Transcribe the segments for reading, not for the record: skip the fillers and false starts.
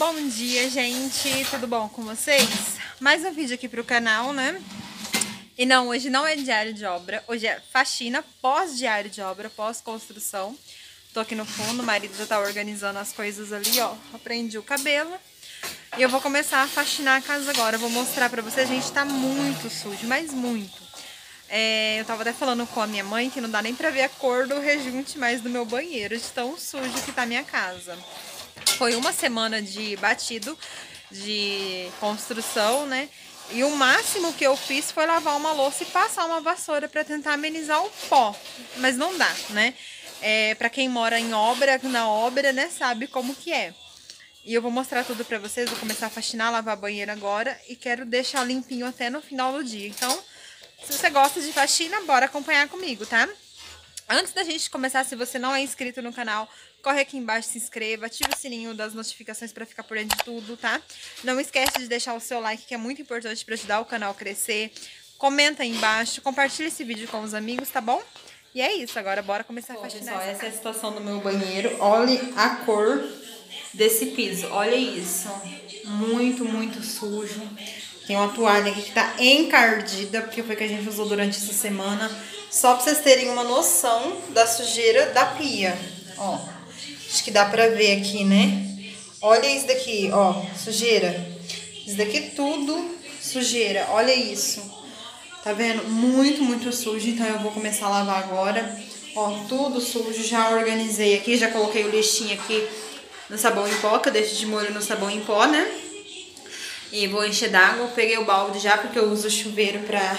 Bom dia, gente! Tudo bom com vocês? Mais um vídeo aqui pro canal, né? E não, hoje não é diário de obra, hoje é faxina pós-diário de obra, pós-construção. Tô aqui no fundo, o marido já tá organizando as coisas ali, ó. Prendi o cabelo. E eu vou começar a faxinar a casa agora. Eu vou mostrar pra vocês, gente, tá muito sujo, mas muito. Eu tava até falando com a minha mãe que não dá nem pra ver a cor do rejunte mais do meu banheiro, de tão sujo que tá a minha casa. Foi uma semana de batido, de construção, né? E o máximo que eu fiz foi lavar uma louça e passar uma vassoura pra tentar amenizar o pó. Mas não dá, né? Pra quem mora em obra, na obra, né, sabe como que é. E eu vou mostrar tudo pra vocês, vou começar a faxinar, lavar banheiro agora e quero deixar limpinho até no final do dia. Então, se você gosta de faxina, bora acompanhar comigo, tá? Antes da gente começar, se você não é inscrito no canal, corre aqui embaixo, se inscreva, ativa o sininho das notificações pra ficar por dentro de tudo, tá? Não esquece de deixar o seu like, que é muito importante pra ajudar o canal a crescer. Comenta aí embaixo, compartilha esse vídeo com os amigos, tá bom? E é isso, agora bora começar a faxinar. Pessoal, essa é a situação do meu banheiro. Olha a cor desse piso, olha isso. Muito, muito sujo. Tem uma toalha aqui que tá encardida, porque foi que a gente usou durante essa semana. Só pra vocês terem uma noção da sujeira da pia. Ó, acho que dá pra ver aqui, né? Olha isso daqui, ó, sujeira. Isso daqui tudo sujeira, olha isso. Tá vendo? Muito, muito sujo, então eu vou começar a lavar agora. Ó, tudo sujo, já organizei aqui, já coloquei o lixinho aqui no sabão em pó, que eu deixo de molho no sabão em pó, né? E vou encher d'água, peguei o balde já, porque eu uso o chuveiro pra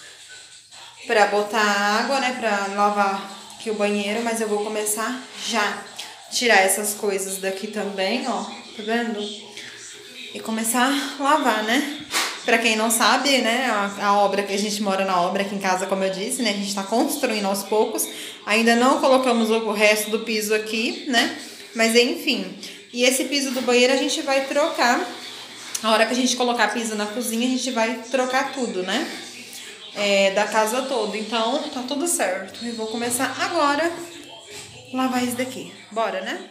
botar água, né, pra lavar aqui o banheiro, mas eu vou começar já tirar essas coisas daqui também, ó, tá vendo? E começar a lavar, né? Pra quem não sabe, né, a obra que a gente mora na obra aqui em casa, como eu disse, né, a gente tá construindo aos poucos, ainda não colocamos o resto do piso aqui, né, mas enfim. E esse piso do banheiro a gente vai trocar, a hora que a gente colocar piso na cozinha, a gente vai trocar tudo, né? Da casa toda, então tá tudo certo. Eu vou começar agora a lavar isso daqui. Bora, né?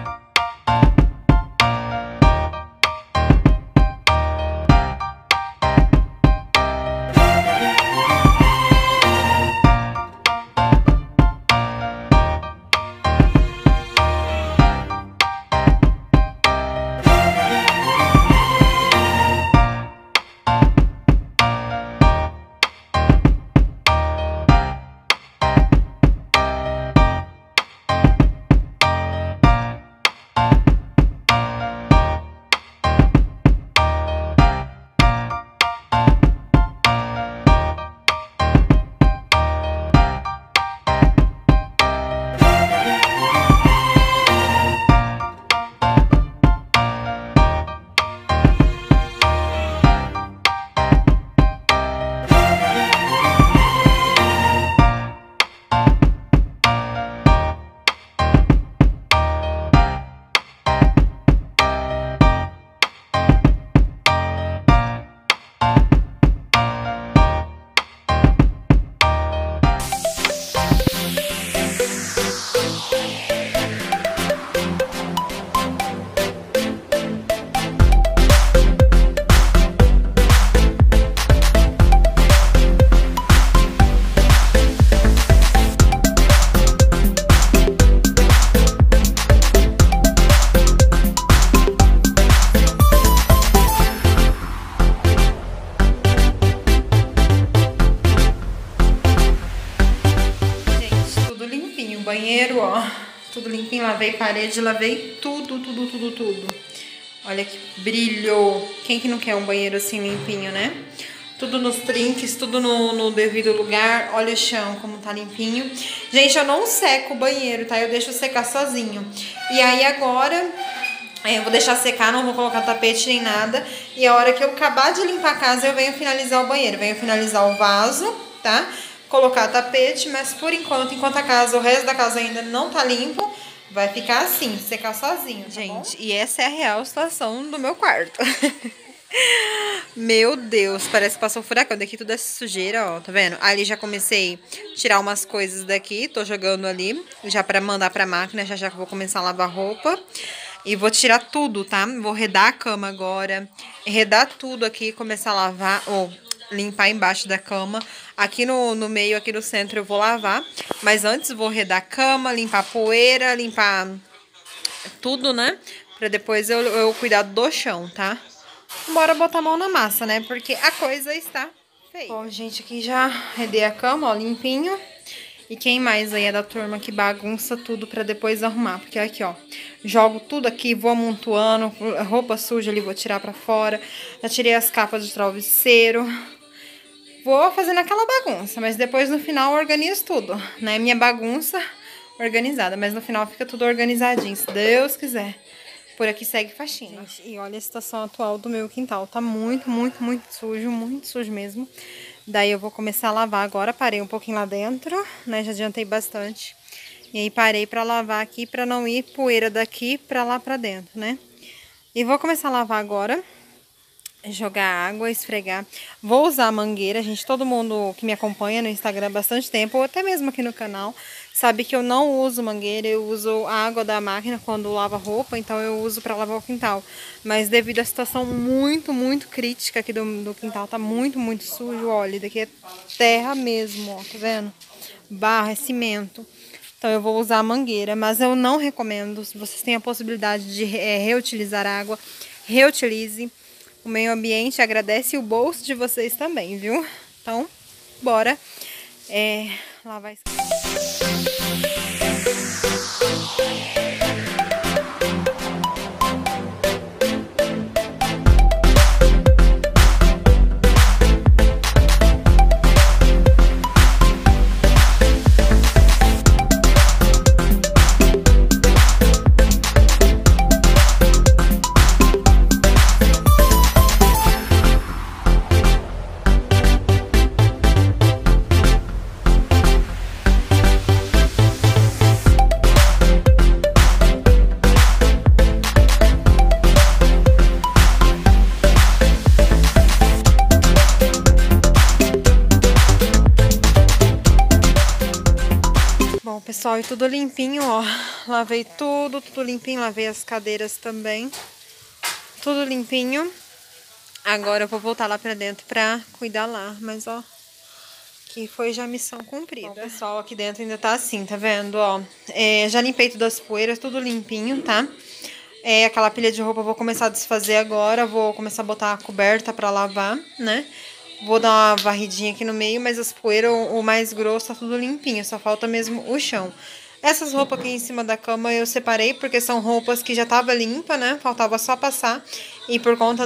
Banheiro, ó, tudo limpinho, lavei parede, lavei tudo. Olha que brilho. Quem que não quer um banheiro assim limpinho, né? Tudo nos trinques, tudo no devido lugar. Olha o chão como tá limpinho. Gente, eu não seco o banheiro, tá? Eu deixo secar sozinho. E aí agora eu vou deixar secar, não vou colocar tapete nem nada. E a hora que eu acabar de limpar a casa, eu venho finalizar o banheiro. Venho finalizar o vaso, tá? Colocar tapete, mas por enquanto, o resto da casa ainda não tá limpo, vai ficar assim, secar sozinho, tá gente? Bom? E essa é a real situação do meu quarto. Meu Deus, parece que passou um furacão. Daqui tudo é sujeira, ó, tá vendo? Ali já comecei a tirar umas coisas daqui, tô jogando ali, já pra mandar pra máquina, já que eu vou começar a lavar roupa. E vou tirar tudo, tá? Vou redar a cama agora, redar tudo aqui, começar a lavar, ou limpar embaixo da cama. Aqui no meio, aqui no centro eu vou lavar, mas antes vou redar a cama, limpar a poeira, limpar tudo, né? Pra depois eu cuidar do chão, tá? Bora botar a mão na massa, né? Porque a coisa está feia. Bom, gente, aqui já redei a cama, ó, limpinho. E quem mais aí é da turma que bagunça tudo pra depois arrumar? Porque aqui, ó, jogo tudo aqui, vou amontoando, roupa suja ali vou tirar pra fora. Já tirei as capas de travesseiro. Vou fazendo aquela bagunça, mas depois no final eu organizo tudo, né? Minha bagunça organizada, mas no final fica tudo organizadinho, se Deus quiser. Por aqui segue faxina. Gente, e olha a situação atual do meu quintal. Tá muito muito sujo mesmo. Daí eu vou começar a lavar agora. Parei um pouquinho lá dentro, né? Já adiantei bastante. E aí parei pra lavar aqui, pra não ir poeira daqui pra lá pra dentro, né? E vou começar a lavar agora. Jogar água, esfregar. Vou usar a mangueira, gente. Todo mundo que me acompanha no Instagram há bastante tempo, ou até mesmo aqui no canal, sabe que eu não uso mangueira. Eu uso a água da máquina quando lavo roupa, então eu uso para lavar o quintal. Mas devido à situação muito crítica aqui do quintal, tá muito sujo. Olha, daqui é terra mesmo, ó, tá vendo? Barro, é cimento. Então eu vou usar a mangueira, mas eu não recomendo. Se vocês têm a possibilidade de reutilizar água, reutilize. O meio ambiente agradece e o bolso de vocês também, viu? Então, bora lavar isso. Bom, pessoal, e tudo limpinho, ó. Lavei tudo limpinho, lavei as cadeiras também. Tudo limpinho. Agora eu vou voltar lá pra dentro pra cuidar lá, mas ó, que foi já missão cumprida. Bom, pessoal, aqui dentro ainda tá assim, tá vendo, ó. Já limpei todas as poeiras, tudo limpinho, tá? Aquela pilha de roupa eu vou começar a desfazer agora, vou começar a botar a coberta pra lavar, né? Vou dar uma varridinha aqui no meio, mas as poeiras, o mais grosso, tá tudo limpinho. Só falta mesmo o chão. Essas roupas aqui em cima da cama eu separei porque são roupas que já tava limpa, né? Faltava só passar. E por conta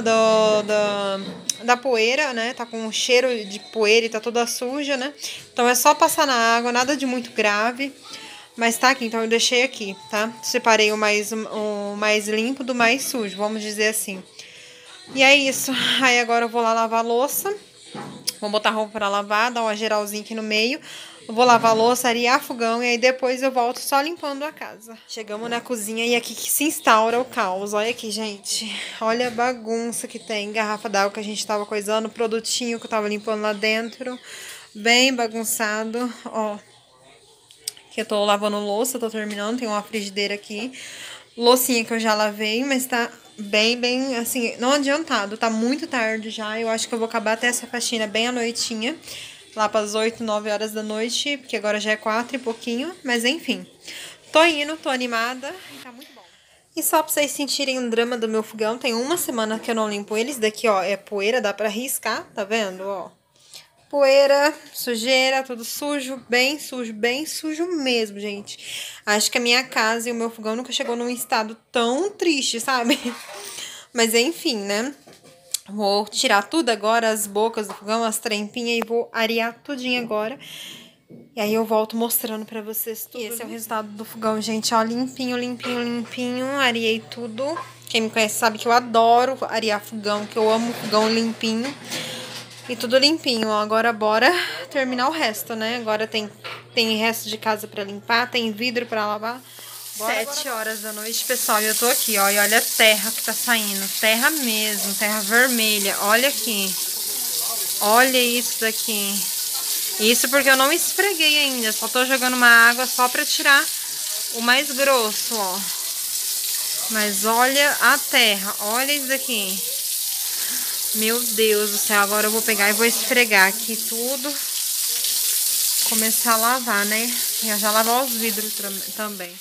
da poeira, né? Tá com um cheiro de poeira e tá toda suja, né? Então é só passar na água, nada de muito grave. Mas tá aqui, então eu deixei aqui, tá? Separei o mais limpo do mais sujo, vamos dizer assim. E é isso. Aí agora eu vou lá lavar a louça. Vou botar a roupa pra lavar, dar uma geralzinha aqui no meio. Eu vou lavar a louça, arear fogão e aí depois eu volto só limpando a casa. Chegamos na cozinha e aqui que se instaura o caos. Olha aqui, gente. Olha a bagunça que tem. Garrafa d'água que a gente tava coisando, produtinho que eu tava limpando lá dentro. Bem bagunçado, ó. Que eu tô lavando louça, tô terminando. Tem uma frigideira aqui. Loucinha que eu já lavei, mas tá bem, assim, não adiantado. Tá muito tarde já. Eu acho que eu vou acabar até essa faxina bem à noitinha. Lá pras 8, 9 horas da noite. Porque agora já é 4 e pouquinho. Mas enfim. Tô indo, tô animada. E tá muito bom. E só pra vocês sentirem o drama do meu fogão. Tem uma semana que eu não limpo eles. Daqui, ó, é poeira. Dá pra riscar, tá vendo, ó? Poeira, sujeira, tudo sujo, bem sujo mesmo, gente. Acho que a minha casa e o meu fogão nunca chegou num estado tão triste, sabe? Mas enfim, né? Vou tirar tudo agora, as bocas do fogão, as trempinhas e vou arear tudinho agora. E aí eu volto mostrando pra vocês tudo. E esse é o resultado do fogão, gente, ó, limpinho, areei tudo. Quem me conhece sabe que eu adoro arear fogão, que eu amo fogão limpinho. E tudo limpinho, ó. Agora bora terminar o resto, né? Agora tem resto de casa pra limpar, tem vidro pra lavar. 7 horas da noite, pessoal, e eu tô aqui, ó. E olha a terra que tá saindo. Terra mesmo, terra vermelha. Olha aqui. Olha isso daqui. Isso porque eu não esfreguei ainda. Só tô jogando uma água só pra tirar o mais grosso, ó. Mas olha a terra, olha isso daqui. Meu Deus do céu, agora eu vou pegar e vou esfregar aqui tudo. Começar a lavar, né? E já lavar os vidros também.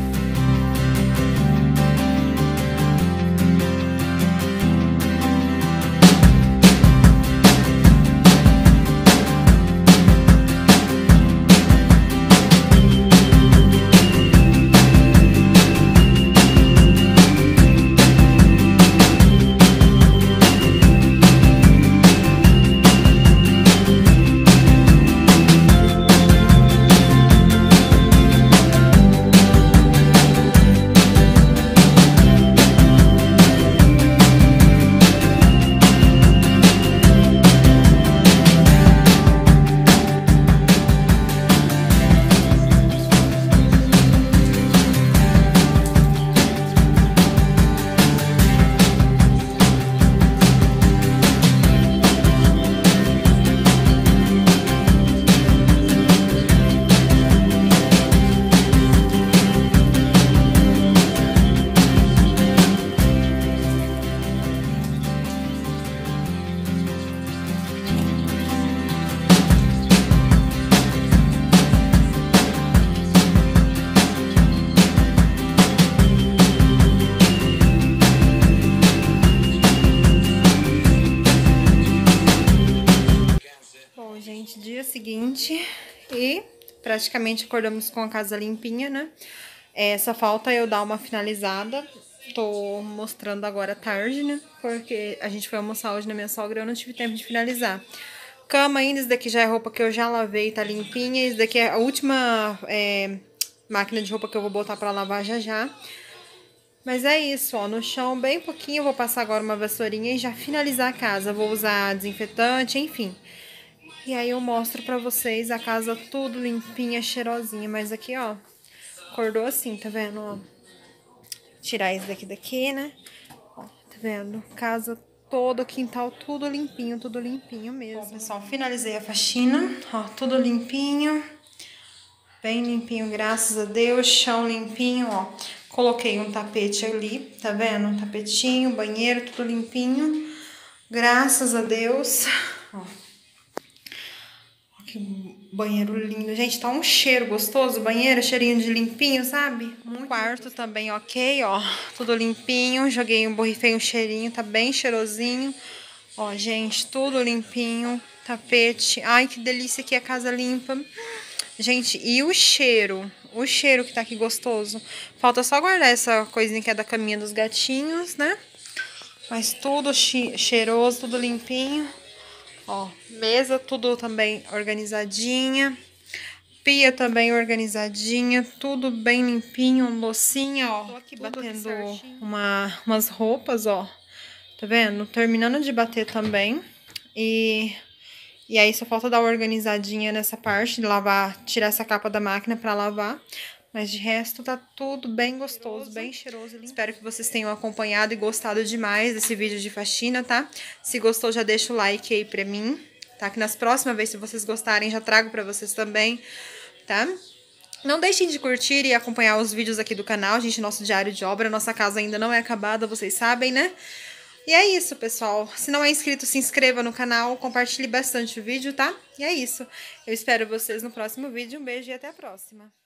Gente, dia seguinte e praticamente acordamos com a casa limpinha, né? Só falta eu dar uma finalizada. Tô mostrando agora à tarde, né? Porque a gente foi almoçar hoje na minha sogra e eu não tive tempo de finalizar. Cama ainda, isso daqui já é roupa que eu já lavei, tá limpinha. Isso daqui é a última máquina de roupa que eu vou botar pra lavar já já. Mas é isso, ó, no chão bem pouquinho. Eu vou passar agora uma vassourinha e já finalizar a casa. Vou usar desinfetante, enfim. E aí eu mostro pra vocês a casa tudo limpinha, cheirosinha. Mas aqui, ó, acordou assim, tá vendo, ó? Tirar isso daqui, né? Ó, tá vendo? Casa toda, quintal tudo limpinho mesmo. Bom, pessoal, finalizei a faxina, ó, tudo limpinho. Bem limpinho, graças a Deus. Chão limpinho, ó. Coloquei um tapete ali, tá vendo? Um tapetinho, banheiro, tudo limpinho. Graças a Deus. Ó. Que banheiro lindo. Gente, tá um cheiro gostoso. Banheiro, cheirinho de limpinho, sabe? Muito quarto também, ok, ó. Tudo limpinho. Joguei borrifei um cheirinho, tá bem cheirosinho. Ó, gente, tudo limpinho. Tapete. Ai, que delícia aqui a casa limpa. Gente, e o cheiro? O cheiro que tá aqui gostoso. Falta só guardar essa coisinha que é da caminha dos gatinhos, né? Mas tudo cheiroso, tudo limpinho. Ó, mesa tudo também organizadinha. Pia também organizadinha. Tudo bem limpinho, loucinha, ó. Tô aqui batendo umas roupas, ó. Tá vendo? Terminando de bater também. E aí só falta dar uma organizadinha nessa parte, de lavar, tirar essa capa da máquina pra lavar. Mas de resto tá tudo bem gostoso, bem cheiroso. Espero que vocês tenham acompanhado e gostado demais desse vídeo de faxina, tá? Se gostou, já deixa o like aí pra mim, tá? Que nas próximas vezes, se vocês gostarem, já trago pra vocês também, tá? Não deixem de curtir e acompanhar os vídeos aqui do canal, gente, nosso diário de obra. Nossa casa ainda não é acabada, vocês sabem, né? E é isso, pessoal. Se não é inscrito, se inscreva no canal, compartilhe bastante o vídeo, tá? E é isso. Eu espero vocês no próximo vídeo. Um beijo e até a próxima.